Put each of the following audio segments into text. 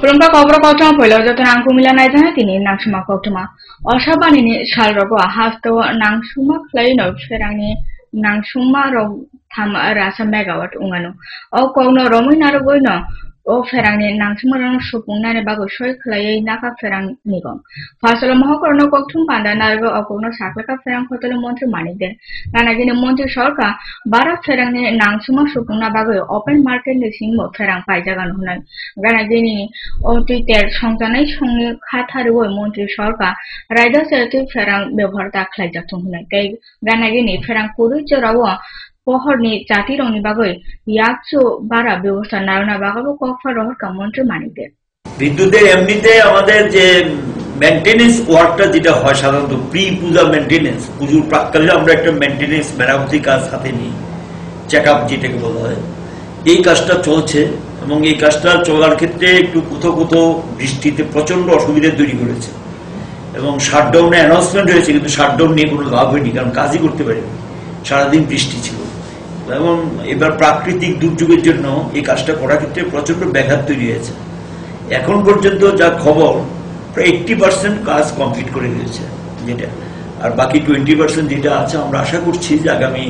Kurumpa kobra kochtama phoilo joto nangkumila naijana tini nangsuma kochtama. Oshabanini shalrogo hasto nangsuma khlaino pherangni nangsuma rog tham rasa megawatt ungano. O kogno romi narogoino o pherangni nangsuma rong supungnani bago soi khlai naka pherang nigom. Fasalo mohokorno koktum panda narogo o kogno saklaka pherang khotolo montri manikden. Nanagini montri sorka bara pherangni nangsuma supungna bago open market ni singmo pherang paijagan hunan. Ganagini অতীতের সংজানাই সঙ্গে খাথারুই মন্ত্রী সরকার রায়দাসের ফেরাং ব্যবহার দাখলাই যাচ্ছেন হুনাই তাই গানাগিনি ফেরাং কুরুচরাও পহরনি জাতির অনিবাগই ইয়াকচু বারা ব্যবস্থা নারনা বাগাবো কফা রহরকা মন্ত্রী মানিকদের বিদ্যুতের এমনিতে আমাদের যে মেইনটেনেন্স ওয়ার্কটা যেটা হয় সাধারণত প্রি পূজা মেইনটেনেন্স পুজোর প্রাক্কালে আমরা একটা মেইনটেনেন্স মেরামতি কাজ হাতে নিই চেকআপ যেটাকে বলা হয় এই কাজটা চলছে এবং এই কাজটা চলার ক্ষেত্রে একটু কোথাও কোথাও বৃষ্টিতে প্রচন্ড অসুবিধা তৈরি করেছে এবং শাটডাউনে অ্যানাউন্সমেন্ট হয়েছে কিন্তু শাটডাউন নিয়ে কোনো লাভ হয়নি কারণ কাজই করতে পারিনি সারাদিন বৃষ্টি ছিল এবং এবার প্রাকৃতিক দুর্যোগের জন্য এই কাজটা করার ক্ষেত্রে প্রচন্ড ব্যাঘাত তৈরি হয়েছে এখন পর্যন্ত যা খবর প্রায় 80% কাজ কমপ্লিট করে দিয়েছে যেটা আর বাকি 20% যেটা আছে আমরা আশা করছি যে আগামী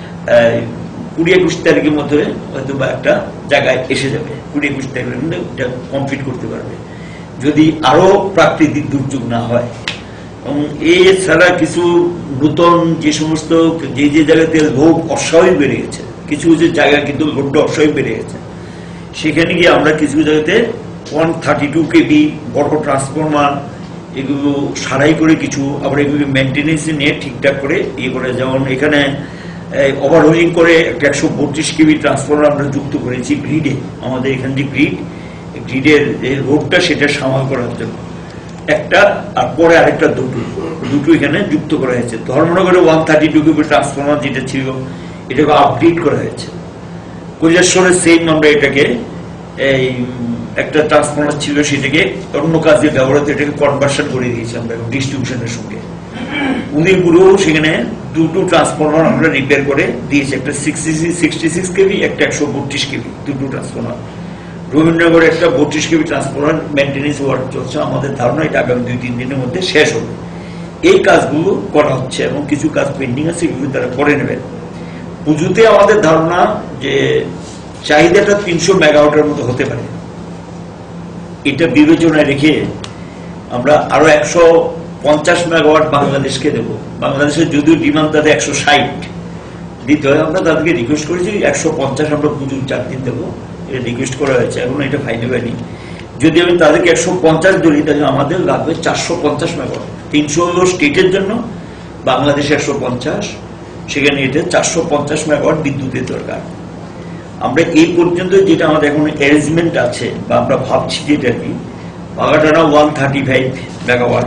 20-21 তারিখের মধ্যে হয়তো বা একটা জায়গায় এসে যাবে 20-21 তারিখের মধ্যে এটা কমপ্লিট করতে পারবে যদি আরো প্রাকৃতিক দুর্যোগ না হয় এবং এছাড়া কিছু নতুন যে সমস্ত যে জায়গাতে লোড অস্বাভাবিক বেড়ে গেছে কিছু কিছু জায়গায় কিন্তু লোডটা অস্বাভাবিক বেড়ে গেছে সেখানে গিয়ে আমরা কিছু জায়গাতে 132 কেভি বড় ট্রান্সফরমার এগুলো সারাই করে কিছু আবার এগুলো মেইনটেনেন্স নিয়ে ঠিকঠাক করে ইয়ে করে যেমন এখানে ওভারহোলিং করে 132 কেভি ট্রান্সফরমার আমরা যুক্ত করেছি গ্রিডে আমাদের এখানে যে গ্রিডের যে লোডটা সেটা সামাল করার জন্য একটা আর পরে আরেকটা দুটো এখানে যুক্ত করা হয়েছে ধর্মনগরে 132 কেভি ট্রান্সফরমার যেটা ছিল এটাকে আপডেট করা হয়েছে কৈলাসহরে সেম আমরা এটাকে এই একটা ট্রান্সফরমার ছিল সেটাকে অন্য কাজে ব্যবহৃত এটাকে কনভার্সন করে দিয়েছি আমরা ডিস্ট্রিবিউশনের সঙ্গে উদয়পুরেও সেখানে দুটো ট্রান্সফরমার আমরা রিপেয়ার করে দিয়েছি একটা 66 কেভি একটা 132 কেভি দুটো ট্রান্সফরমার রবীন্দ্রনগরে একটা 32 কেভি ট্রান্সফরমার মেইনটেনেন্স ওয়ার্ক চলছে আমাদের ধারণা এটা আগামী 2-3 দিনের মধ্যে শেষ হবে এই কাজগুলো করা হচ্ছে এবং কিছু কাজ পেন্ডিং আছে এগুলো তারা করে নেবেন পুজোতে আমাদের ধারণা যে চাহিদাটা 300 মেগাওয়াটের মতো হতে পারে এটা বিবেচনায় রেখে আমরা আরো 150 মেগাওয়াট বাংলাদেশকে দেব বাংলাদেশের যদিও ডিমান্ড তাদের 160 দিতে হয় আমরা তাদেরকে রিকোয়েস্ট করেছি 150 আমরা পুজোর 4 দিন দেবো এটা রিকোয়েস্ট করা হয়েছে এখন এটা ফাইনাল হয়নি যদি আমি তাদেরকে 150 ধরি তাহলে আমাদের লাগবে 450 মেগাওয়াট 300 হলো স্টেটের জন্য বাংলাদেশে 150 সেখানে এটা 450 মেগাওয়াট বিদ্যুতের দরকার আমরা এই পর্যন্ত যেটা আমাদের এখন অ্যারেঞ্জমেন্ট আছে বা আমরা ভাবছি যেটা কি বাগাটানা 135 মেগাওয়াট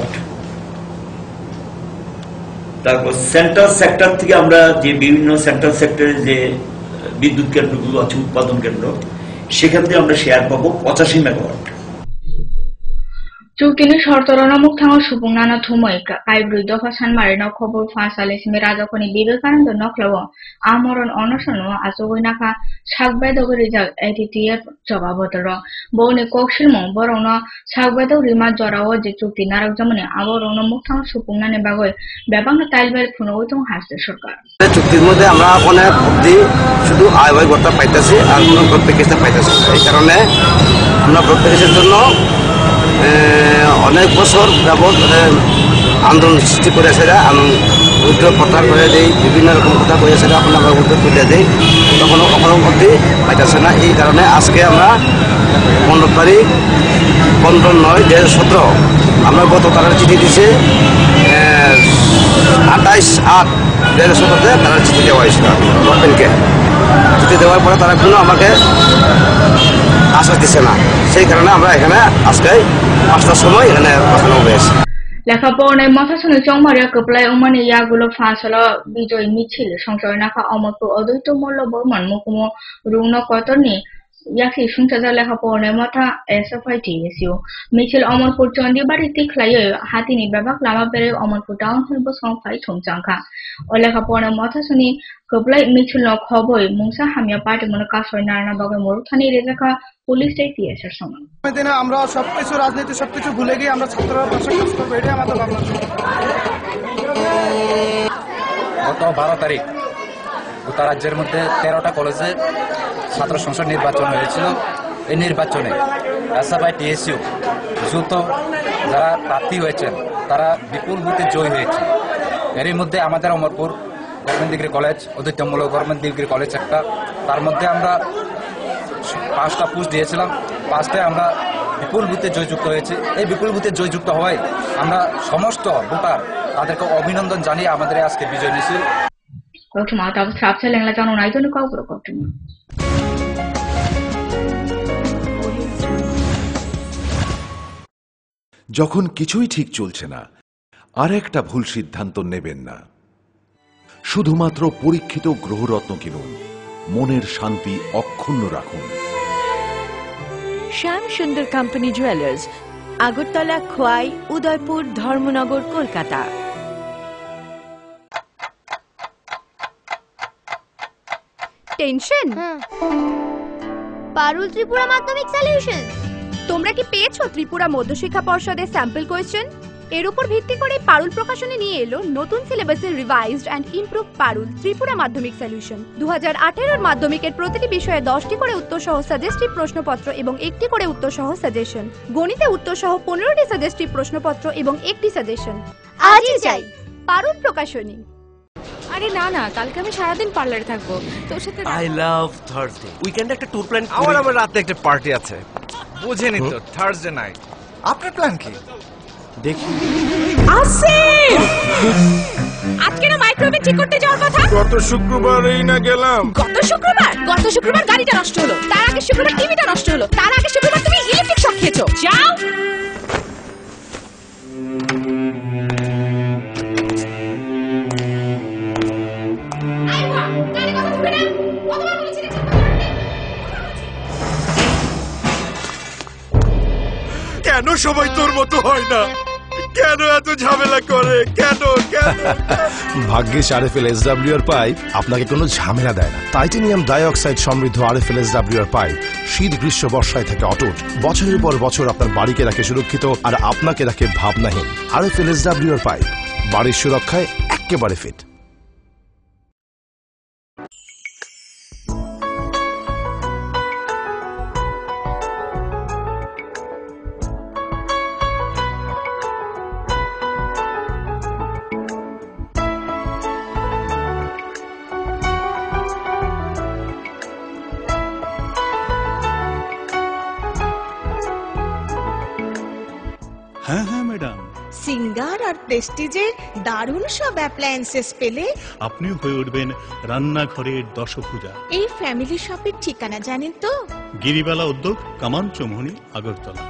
তারপর সেন্ট্রাল সেক্টর থেকে আমরা যে বিভিন্ন সেন্ট্রাল সেক্টরে যে বিদ্যুৎ কেন্দ্রগুলো আছে উৎপাদন কেন্দ্র সেখান থেকে আমরা শেয়ার পাবো 85 megawatt Chukini shortorona mukthango supungna thumoi kaibru dofa sanmarino khobor fasale simi rajakoni bibekananda noklawo amoron onosono asogoinaka sakbedogori jak ATTF jobabotoro boni kokshilmo borono sakbedo rima jorawo je chukti narak jamoni aborono mukthango supungna ne bagoi bebangna tailbel phunogotong haste সরকার চুক্তির মধ্যে আমরা অনেক অবধি শুধু আয় ব্যয় করতে পাইতেছি আর কোনো ভোট প্যাকেজটা পাইতেছি এই কারণে আমরা ভোট প্যাকেজের জন্য অনেক বছর যাবৎ আন্দোলন সৃষ্টি করে সেটা উদ্যোগ প্রত্যাহার করে দিই বিভিন্ন রকম কথা করে সেটা এখন আমরা উদ্যোগ তুলে দিই তখনও কখনো মধ্যে পাইতেছে না এই কারণে আজকে আমরা 15 তারিখ 15/9/2017 আমরা গত তারা চিঠি দিছে 28/8/2017 তারা চিঠি দেওয়া হয়েছিল গভর্নমেন্টকে চিঠি দেওয়ার পরে তারা কোনো আমাকে আশ্বাস দিচ্ছে না সেই কারণে আমরা এখানে আজকে 5টার সময় এখানে বসানো হয়েছে লেখাপড়ায় মাথাসনে চংমারিয়া কপ্লাই উমানি ইয়াগুলো ফাঁসলা বিজয় মিছিল সংশয় নাকা অমত অদ্বৈত মূল্য বর্মান মুকুম রুগ্ন কতনি याखि सुंसाजा लेखापड़ानि मथा SFI-TSU मिছিল অমরপুর চন্ডিবাড়িতে খ্লাইয়ে হাতিনি বেবাক লামা বেরে অমরপুর টাউন হল বসংফাই সমচাংখা ও লেখাপড়ানি মথাসনি কবলাই মিছিল খবই মুংসা হামিয়া পার্টি মনে কাসই নারায়ণ বাগে মরুথানি রেজাখা পুলিশ টিএসের সমান দিনে আমরা সবকিছু রাজনীতি সবকিছু ভুলে গিয়ে আমরা ছাত্ররা পাশে কাজ করবো, এটাই আমাদের ভাবনা। গত 12 তারিখ গোটা রাজ্যের মধ্যে 13টা কলেজে ছাত্র সংসদ নির্বাচন হয়েছিল। এই নির্বাচনে SFI-TSU যুক্ত যারা প্রার্থী হয়েছেন তারা বিপুল ভোটে জয়ী হয়েছে। এরই মধ্যে আমাদের অমরপুর গভর্নমেন্ট ডিগ্রি কলেজ, অদ্বৈতমূলক গভর্নমেন্ট ডিগ্রি কলেজ একটা, তার মধ্যে আমরা 5টা পোস্ট দিয়েছিলাম, 5টায় আমরা বিপুল ভোটে জয়যুক্ত হয়েছে। এই বিপুল ভোটে জয়যুক্ত হওয়ায় আমরা সমস্ত ভোটার তাদেরকে অভিনন্দন জানিয়ে আমাদের আজকে বিজয় মিছিল। যখন কিছুই ঠিক চলছে না, আর একটা ভুল সিদ্ধান্ত নেবেন না। শুধুমাত্র পরীক্ষিত গ্রহরত্ন কিনুন, মনের শান্তি অক্ষুণ্ণ রাখুন। Shyam Sundar company jewellers, Agartala, Khowai, Udaipur, Dharmanagar, Kolkata. Tension Parul Tripura Madhyamik solution. তোমরা কি পেয়েছো ত্রিপুরা মধ্যশিক্ষা পর্ষদের স্যাম্পল কোয়েশ্চেন? এর উপর ভিত্তি করে পারুল প্রকাশনী নিয়ে এলো নতুন সিলেবাসের revised and improve Parul Tripura Madhyamik solution. 2018 মাধ্যমিকের প্রতিটি বিষয়ে 10টি করে উত্তর সহ সাজেস্টিভ প্রশ্নপত্র এবং 1টি করে উত্তর সহ সাজেশন। গণিতে উত্তর সহ 15টি সাজেস্টিভ প্রশ্নপত্র এবং 1টি সাজেশন। আজই যাই পারুল প্রকাশনী। আরে না না, কালকে আমি সারাদিন পার্লারে থাকবো, তোর সাথে। I love Thursday. উইকেন্ডে একটা ট্যুর প্ল্যান করি। আমার রাতে একটা পার্টি আছে, বুঝেনি তো, থার্সডে নাইট। আপনার প্ল্যান কি? দেখি আসিফ, আজকে না মাইক্রোওয়েভ ঠিক করতে যাওয়ার কথা। গত শুক্রবারই না গেলাম। গত শুক্রবার গাড়িটা নষ্ট হলো, তার আগে শুক্রবার টিভিটা নষ্ট হলো, তার আগে শুক্রবার তুমি ইলেকট্রিক শক খেয়েছো। যাও। কেন সবাই তোর মতো হয় না? কেন এত ঝামেলা করে? কেন কেন? ভাগ্যিস RFL SWR পাইপ আপনাকে কোনো ঝামেলা দেয় না। টাইটানিয়াম ডাইঅক্সাইড সমৃদ্ধ RFL SWR পাইপ শীত, গ্রীষ্ম, বর্ষায় থাকে অটুট। বছরের পর বছর আপনার বাড়িকে রাখে সুরক্ষিত আর আপনাকে রাখে ভাবনাহীন। RFL SWR পাইপ বাড়ির সুরক্ষায় একেবারে ফিট। হ্যাঁ হ্যাঁ ম্যাডাম, সিঙ্গার আর প্রেস্টিজে দারুণ সব অ্যাপ্লায়েন্সেস পেলে আপনিও হয়ে উঠবেন রান্নাঘরের দশভুজা। এই ফ্যামিলি শপের ঠিকানা জানেন তো? গিরিবালা উদ্যোগ, কামান চৌমুহনী, আগরতলা।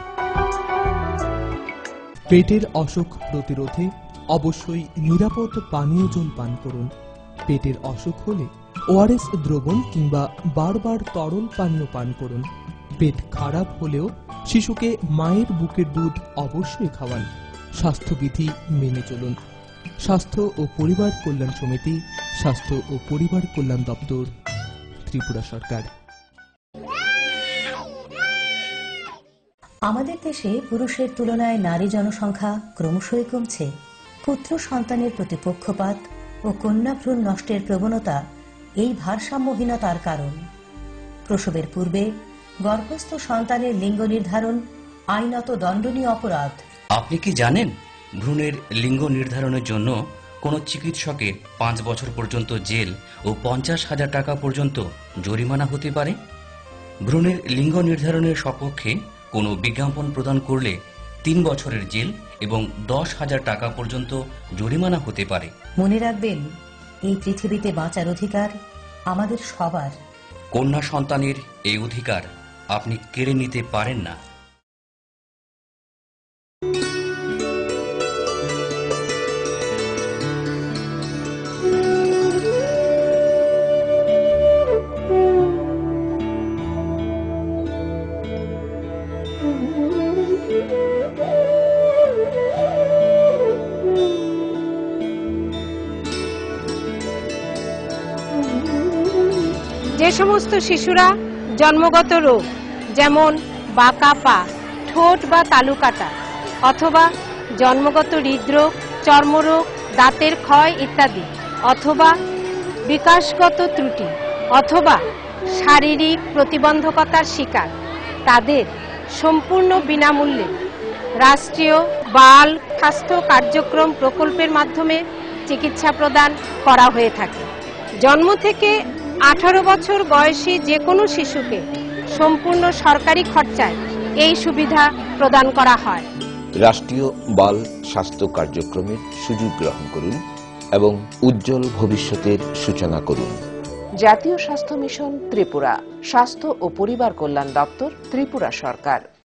পেটের অসুখ প্রতিরোধে অবশ্যই নিরাপদ পানীয় জল পান করুন। পেটের অসুখ হলে ORS দ্রবণ কিংবা বারবার তরল পানীয় পান করুন। পেট খারাপ হলেও শিশুকে মায়ের বুকের দুধ অবশ্যই খাওয়ান। স্বাস্থ্যবিধি মেনে চলুন। স্বাস্থ্য ও পরিবার কল্যাণ সমিতি, স্বাস্থ্য ও পরিবার কল্যাণ দপ্তর, ত্রিপুরা সরকার। আমাদের দেশে পুরুষের তুলনায় নারী জনসংখ্যা ক্রমশই কমছে। পুত্র সন্তানের প্রতি পক্ষপাত ও কন্যা ভ্রূণ নষ্টের প্রবণতা এই ভারসাম্যহীনতার কারণ। প্রসবের পূর্বে গর্ভস্থ সন্তানের লিঙ্গ নির্ধারণ আইনত দণ্ডনীয় অপরাধ। আপনি কি জানেন, ভ্রূণের লিঙ্গ নির্ধারণের জন্য কোনো চিকিৎসকের 5 বছর পর্যন্ত জেল ও 50,000 টাকা পর্যন্ত জরিমানা হতে পারে? ভ্রূণের লিঙ্গ নির্ধারণের সপক্ষে কোনো বিজ্ঞাপন প্রদান করলে 3 বছরের জেল এবং 10,000 টাকা পর্যন্ত জরিমানা হতে পারে। মনে রাখবেন, এই পৃথিবীতে বাঁচার অধিকার আমাদের সবার। কন্যা সন্তানের এই অধিকার আপনি কেড়ে নিতে পারেন না। যে সমস্ত শিশুরা জন্মগত রোগ যেমন বাঁকা পা, ঠোঁট বা তালু কাটা অথবা জন্মগত হৃদরোগ, চর্মরোগ, দাঁতের ক্ষয় ইত্যাদি অথবা বিকাশগত ত্রুটি অথবা শারীরিক প্রতিবন্ধকতার শিকার, তাদের সম্পূর্ণ বিনামূল্যে রাষ্ট্রীয় বাল স্বাস্থ্য কার্যক্রম প্রকল্পের মাধ্যমে চিকিৎসা প্রদান করা হয়ে থাকে। জন্ম থেকে 18 বছর বয়সী যে কোনো শিশুকে সম্পূর্ণ সরকারি খরচায় এই সুবিধা প্রদান করা হয়। রাষ্ট্রীয় বাল স্বাস্থ্য কার্যক্রমের সুযোগ গ্রহণ করুন এবং উজ্জ্বল ভবিষ্যতের সূচনা করুন। জাতীয় স্বাস্থ্য মিশন ত্রিপুরা, স্বাস্থ্য ও পরিবার কল্যাণ দপ্তর, ত্রিপুরা সরকার।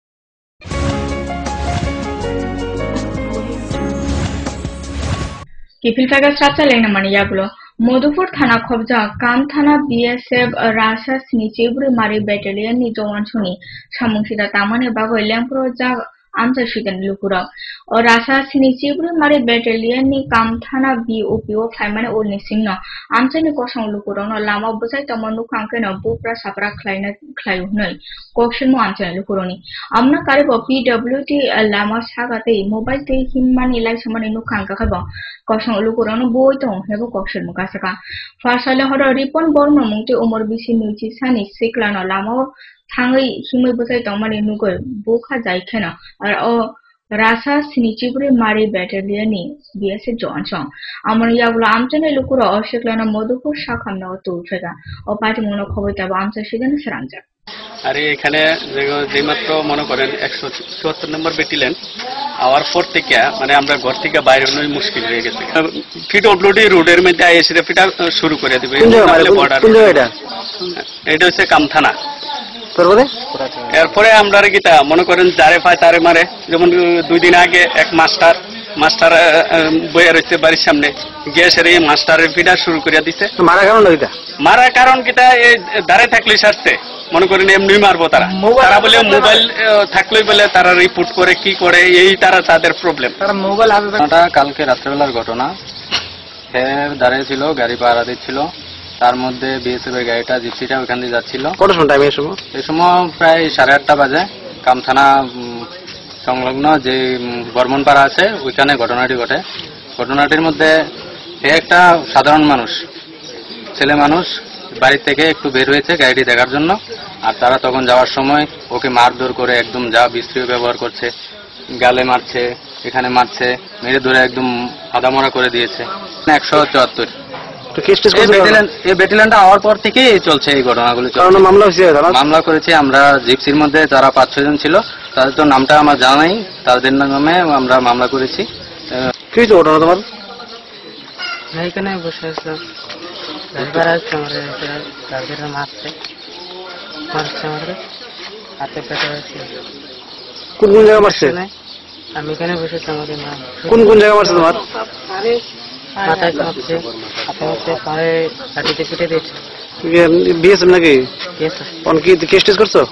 কিফিল ফাইগার সাতটা লাইন মানে ইয়াগুলো মধুপুর থানা খবজা কাম থানা বিএসএফ রাসা স্নিচিবুরি মারি ব্যাটালিয়ন नि जवान सुनी सामुंसिदा तामाने बागो लेंप्रो जा आमचा शिकन लुकुरा और रासा स्निचिबुरी मारी ब्याटालियन नि काम थाना बीओपीओ फाइमाने ओल निसिंग आमचा नि कोसं लुकुरा न लामा बसाय तमनु कांके न बुप्रा सापरा खलाइना खलायु नै कोक्सन मो आमचा लुकुरोनी आमना कारे पीडब्ल्यूटी लामा सागाते मोबाइल ते हिममानि लाइ समानि नु कांका खाबो कोसं लुकुरा न बोय तो हेबो कोक्सन मो कासका फासाले हर रिपन बर्न मुंगते उमर बिसि निउचि सानि सिक्ला न लामा थाङै हिमै बसाय तमनि नुगै बुखा जायखेना और ओ रासा स्निचिबुरी मारी ব্যাটালিয়ন नि बीएसएफ जवान सं आमन यागुलो आमचने लुकुरा अशेक्लाना मधुपुर शाखामना तुलफेगा ও পাটি মনো খবর তাবা আমচা সেখানে সরাঞ্জা আরে এখানে যেমাত্র মনে করেন 174 নম্বর ব্যাটালিয়ন আওয়ার পর থেকে মানে আমরা ঘর থেকে বাইরে হওয়াই মুশকিল হয়ে গেছে। পিডব্লিউডি রোডের মধ্যে এসে ফিটা শুরু করে দিবে। এটা হচ্ছে কামথানা। এরপরে আমরা গীতা মনে করেন যারে পায় তারে মারে। যেমন 2 দিন আগে এক মাস্টার বইয়া রয়েছে বাড়ির সামনে গ্যাসের এই মাস্টারের ফিটা শুরু করে দিছে। মারা কারণ কিতা এই দাঁড়ে থাকলে সারছে মনে করেন এমনি মারবো তারা বলে মোবাইল থাকলেই বলে তারা রিপোর্ট করে কি করে এই তাদের প্রবলেম। কালকে রাত্রেবেলার ঘটনা, দাঁড়িয়ে ছিল গাড়ি পাহারা দিচ্ছিল, তার মধ্যে বিএসএফ এর গাড়িটা জিপসিটা ওখান দিয়ে যাচ্ছিল। কত সময় টাইম? এই সময় প্রায় 8:30 বাজে। কামথানা সংলগ্ন যে বর্মনপাড়া আছে ওইখানে ঘটনাটি ঘটে। ঘটনাটির মধ্যে একটা সাধারণ মানুষ, ছেলে মানুষ বাড়ি থেকে একটু বের হয়েছে গাড়িটি দেখার জন্য, আর তারা তখন যাওয়ার সময় ওকে মারধর করে একদম যা বিশ্রী ব্যবহার করছে, গালে মারছে, এখানে মারছে, মেরে ধরে একদম আদামরা করে দিয়েছে। 174 এই ব্যাটালিয়নটা হওয়ার পর থেকেই চলছে এই ঘটনাগুলি। মামলা করেছি আমরা জিপসির মধ্যে যারা 5-6 জন ছিল তাদের তো নামটা আমার জানা নাই, তাদের নামে আমরা মামলা করেছি। কি ঘটনা তোমার? এখানে বসে আসলাম, ড্রাইভার আসছে আমার গার্জেনরা মারছে আমাদের হাতে পেটে আছে। কোন জায়গা মারছে? আমি এখানে বসেছি, আমাদের নাম কোন জায়গা মারছে তোমার? মাথায় কাঁপছে, হাতে হচ্ছে পায়ে লাঠিতে পিটে দিয়েছে। বিএসএফ নাকি? কি কেস টেস করছো?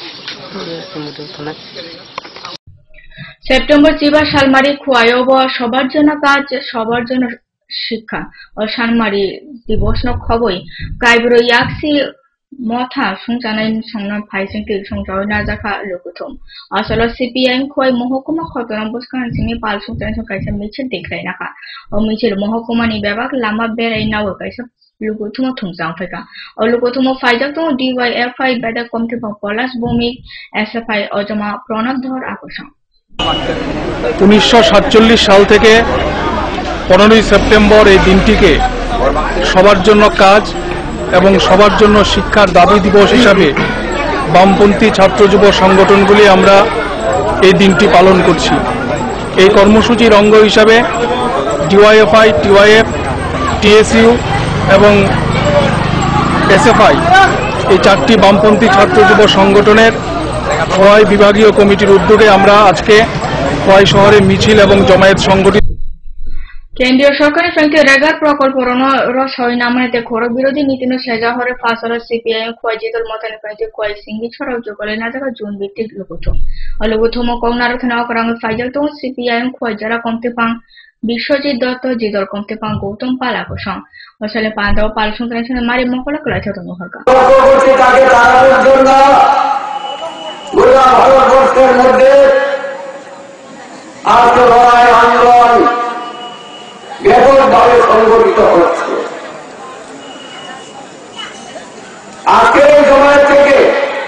সেপ্টেম্বর চিবা শালমারি খুয়ায়ব সবার জন্য কাজ সবার জন্য শিক্ষা ও শালমারি দিবস ন খবই কাইবরো ইয়াকসি মথা সুংজানাই সংনা ফাইসিং তিল সংজাও নাজাখা লুকুথম আসলে সিপিএম খুয়াই মহকুমা খতরম বসকান সিনি পাল সুংজান কাইসা মিছিল দেখাই নাকা ও মিছিল মহকুমানি বিভাগ লামা বেরাই নাও কাইসা লুকুথুম থুংজাং ফেকা ও লুকুথুম ফাইজা তো ডিওয়াইএফআই বেদা কমিটি পলাশ ভূমি এসএফআই অজমা প্রণব ধর আকর্ষণ। 1947 সাল থেকে 15ই সেপ্টেম্বর এই দিনটিকে সবার জন্য কাজ এবং সবার জন্য শিক্ষার দাবি দিবস হিসাবে বামপন্থী ছাত্র যুব সংগঠনগুলি আমরা এই দিনটি পালন করছি। এই কর্মসূচির অঙ্গ হিসাবে ডিওয়াইএফআই, টিওয়াইএফ, টিএসইউ এবং এসএফআই এই 4টি বামপন্থী ছাত্র যুব সংগঠনের খোয়াই বিভাগীয় কমিটির উদ্যোগে আমরা আজকে খোয়াই শহরে মিছিল এবং জমায়েত সংগঠিত। কেন্দ্রীয় সরকারি ফ্যাংকে রেগার প্রকল্প রসই নামানিতে খরচ বিরোধী নীতি সেজা হরে ফাসল সিপিআইএম খোয়াই জিদল মতানি ফাইতে খোয়াই সিঙ্গি ছড়াও যোগলে না জায়গা জুন ভিত্তিক লুকুথম কংনারথনা অকরাং ফাইজাল তো সিপিআইএম খোয়াই যারা কমতে পাং বিশ্বজিৎ দত্ত জিদল কমতে পাং গৌতম পাল আকর্ষণ Wasale Panda, Palsum Connection, and Mari Mokola Kulacha to Mohaka. ভারতবর্ষের মধ্যে আজ লড়াই আন্দোলন ব্যাপকভাবে সংগঠিত হচ্ছে। আজকের এই সময় থেকে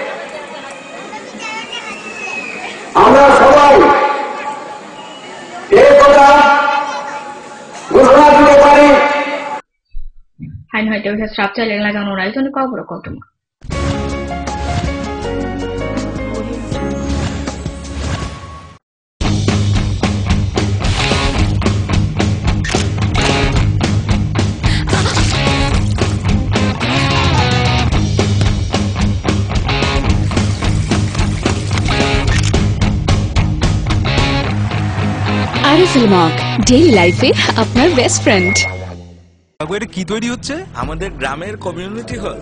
আমরা সবাই এই কথা ঘোষণা দিতে পারি। Hain হয়তো স্ট্রাকচার লেগলা জানো রাই জন্য কবর কতমা আরএফএল ডেইলি লাইফে আপনার বেস্ট ফ্রেন্ড। এটা কি তৈরি হচ্ছে? আমাদের গ্রামের কমিউনিটি হল।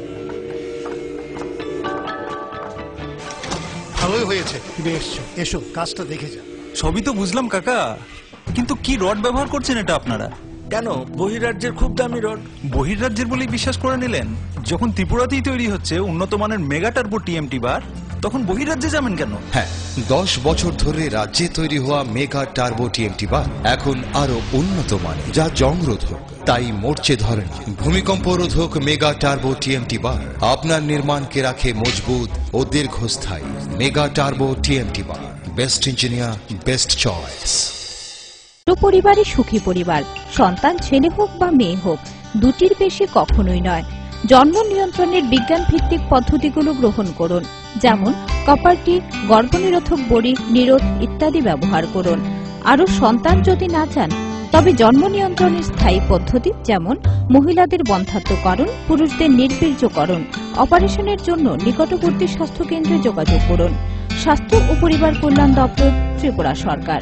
ভালোই হয়েছে তুমি এসছো, এসো কাজটা দেখে যা। সবই তো বুঝলাম কাকা, কিন্তু কি রড ব্যবহার করছেন এটা আপনারা? কেন? বহিরাজ্যের খুব দামি রড। বহিরাজ্যের বলেই বিশ্বাস করে নিলেন? যখন ত্রিপুরাতেই তৈরি হচ্ছে উন্নত মানের মেগা টার্বো টিএমটি বার, তখন বহিরাজ্যে যাবেন কেন? হ্যাঁ, 10 বছর ধরে রাজ্যে তৈরি হওয়া মেগা টার্বো টিএমটি বার এখন আরো উন্নত মানের, যা জংরোধক, তাই মরচে ধরে না। ভূমিকম্প রোধক মেগা টার্বো টিএমটি বার আপনার নির্মাণকে রাখে মজবুত ও দীর্ঘস্থায়ী। Mega turbo TMT bar, best engineer, best choice. পরিবারে সুখী পরিবার, সন্তান ছেলে হোক বা মেয়ে হোক, দুটির বেশি কখনোই নয়। জন্ম নিয়ন্ত্রণের বিজ্ঞান ভিত্তিক পদ্ধতিগুলো গ্রহণ করুন, যেমন কপারটি, গর্ভনিরোধক বড়ি, নিরোধ ইত্যাদি ব্যবহার করুন। আরও সন্তান যদি না চান, তবে জন্ম নিয়ন্ত্রণের স্থায়ী পদ্ধতি যেমন মহিলাদের বন্ধ্যাত্বকরণ, পুরুষদের নির্বীর্যকরণ, অপারেশনের জন্য নিকটবর্তী স্বাস্থ্যকেন্দ্রে যোগাযোগ করুন। স্বাস্থ্য ও পরিবার কল্যাণ দপ্তর, ত্রিপুরা সরকার।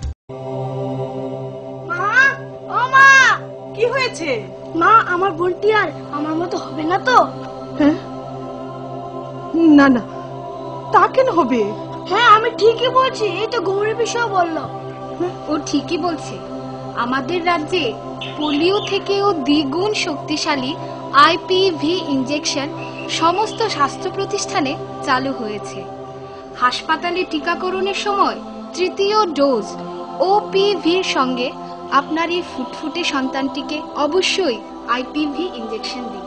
কি হয়েছে মা? আমার বোনটি আর আমার মতো হবে না তো? না না, তা কেন হবে? হ্যাঁ আমি ঠিকই বলছি, এই তো গৌরী বিষয় বললো। ও ঠিকই বলছে। আমাদের রাজ্যে পোলিও থেকেও দ্বিগুণ শক্তিশালী আইপিভি ইনজেকশন সমস্ত স্বাস্থ্য প্রতিষ্ঠানে চালু হয়েছে। হাসপাতালে টিকাকরণের সময় তৃতীয় ডোজ ওপিভির সঙ্গে আপনার এই ফুটফুটে সন্তানটিকে অবশ্যই আইপিভি ইনজেকশন দিন।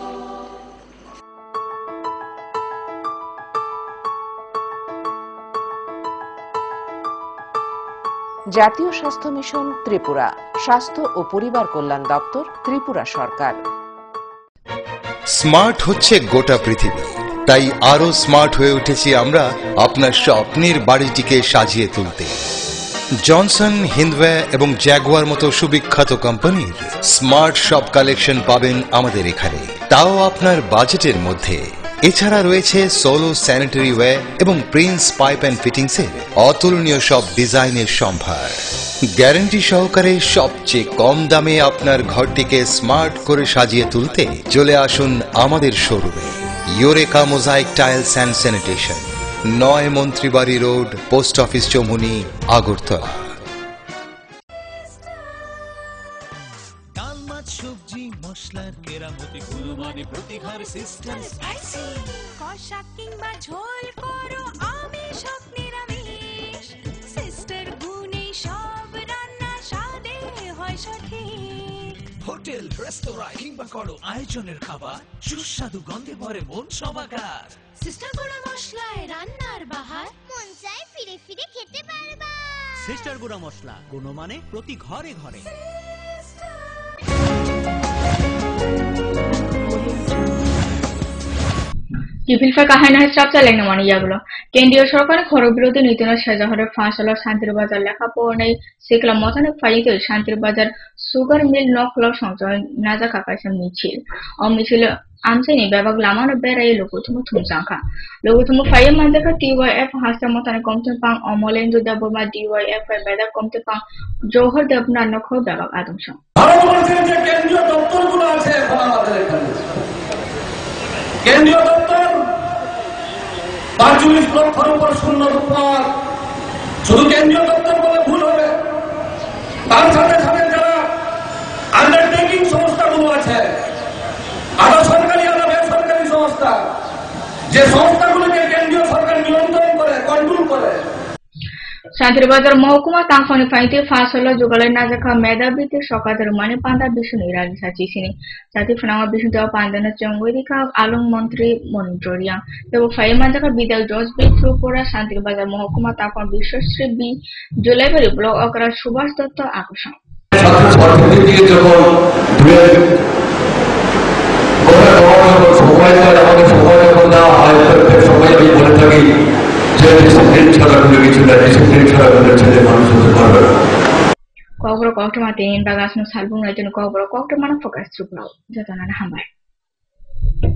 জাতীয় স্বাস্থ্য মিশন ত্রিপুরা, স্বাস্থ্য ও পরিবার কল্যাণ দপ্তর, ত্রিপুরা সরকার। স্মার্ট হচ্ছে গোটা পৃথিবী, তাই আরো স্মার্ট হয়ে উঠেছি আমরা আপনার স্বপ্নের বাড়িটিকে সাজিয়ে তুলতে। জনসন, হিন্দওয়ে এবং জ্যাগুয়ার মতো সুবিখ্যাত কোম্পানির স্মার্ট সব কালেকশন পাবেন আমাদের এখানে, তাও আপনার বাজেটের মধ্যে। এছাড়া রয়েছে সোলো স্যানিটারি ওয়ে এবং প্রিন্স পাইপ অ্যান্ড ফিটিংসের অতুলনীয় সব ডিজাইনের সম্ভার। গ্যারান্টি সহকারে সবচেয়ে কম দামে আপনার ঘরটিকে স্মার্ট করে সাজিয়ে তুলতে চলে আসুন আমাদের শোরুমে। Eureka mosaic tiles and sanitation, 9 Mantribari road, post office Choumuhani, Agartala. ডাল, মাছ, সবজি, মশলার কেরামতি গুণমানে প্রতিঘার সিস্টেম স্পাইসি। কষা কিংবা ঝোল করো আমিষ হোক নিরামিষ, সিস্টার গুণে সব রান্না স্বাদে হয় সঠিক। হোটেল, রেস্তোরাঁ কিংবা করো আয়োজনের খাবার, সুস্বাদু গন্ধে ভরে মন সমাকার। সিস্টার গুঁড়া মশলায় রান্নার বাহার, মন চায় ফিরে ফিরে খেতে পারবা। সিস্টার গুঁড়া মশলা, গুণমানে প্রতি ঘরে ঘরে। টিফিলফার কাহিনী স্ট্রাকচার লেখা মানে ইয়াগুলো কেন্দ্রীয় সরকারের খরচ বিরোধী নীতিনাথ সাজাহরের ফাঁসলা শান্তির বাজার লেখাপড়া নেই শিখলা মতানে ফাইতে শান্তির বাজার সুগার মিল নকল সংচয় নাজা কাকাইছে মিছিল ও মিছিল আমসেনি বেবাগ লামানো বেড়াই লোকথুমু থুমসাংখা লোকথুমু ফাইয়ে মানদেখা টিওয়াইএফ হাস্তা মতানে কমতে পাং অমলেন্দু দেবমা ডিওয়াইএফ বেদা কমতে পাং জওহর দেবনার নখ বেবাগ আদমসং ভারতবর্ষের যে কেন্দ্রীয় দপ্তরগুলো আছে এখন আমাদের এখানে কেন্দ্রীয় দপ্তর ৪৫ লক্ষের উপর শূন্য রূপার, শুধু কেন্দ্রীয় দপ্তর বলে ভুল হবে। তার সাথে সাথে যারা আন্ডারটেকিং সংস্থাগুলো আধা সরকারি আধা বেসরকারি সংস্থা, যে সংস্থাগুলোকে কেন্দ্রীয় সরকার নিয়ন্ত্রণ করে, কন্ট্রোল করে। শান্তিরবাজার মহকুমা তাংফানি ফাইতে ফাসল জোগালের নাজাকা মেধাবৃত্তি সকাতের মানে পান্দা বিষ্ণু রাজি সাচিসিনি জাতি ফনামা বিষ্ণু দেওয়া পান্দানা চঙ্গরিকা আলং মন্ত্রী মন্ত্রিয়া এবং ফাই মাজাকা বিদায় জজ বি ত্রিপুরা শান্তিরবাজার মহকুমা তাংফান বিশ্বশ্রী বি জুলাইবাড়ি ব্লক অকরা সুভাষ দত্ত আকর্ষণ কবর কক্টমাতে ইন বাগাসনো সালবুং রাইতন কবর কক্টমানা ফোকাস ত্রিপুরা যতনানা হামবাই